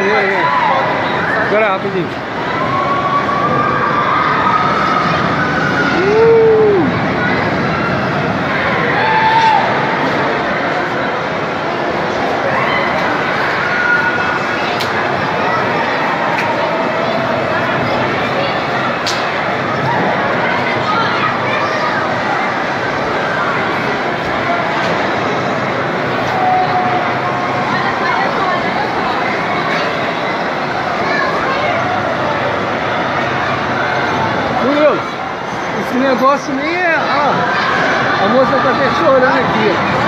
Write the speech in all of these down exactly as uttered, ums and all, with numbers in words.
maneiro, né? Espera rapidinho. Esse negócio nem é... Ah, a moça tá até chorando aqui, ó.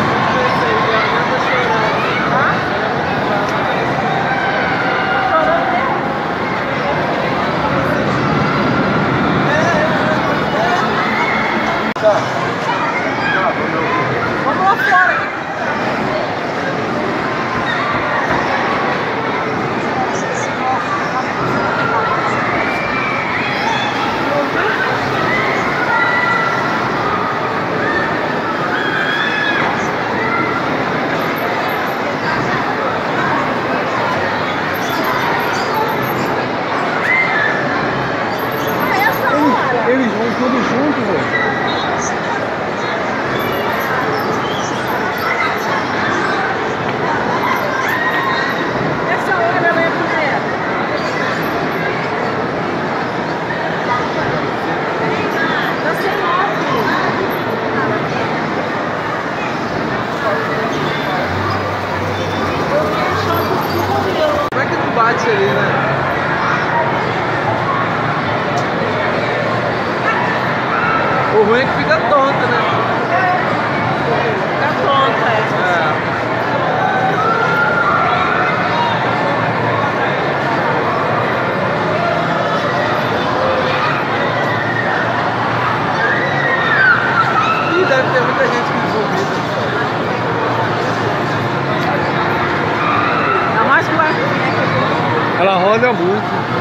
Vamos lá fora. Eles vão todos juntos, velho. Essa hora ela é mulher. Tá sem óculos. Como é que tu bate ali, né? O ruim é que fica tonta, né? Fica tonta, é. É. E deve ter muita gente envolvida. Ainda mais com a... Ela roda muito.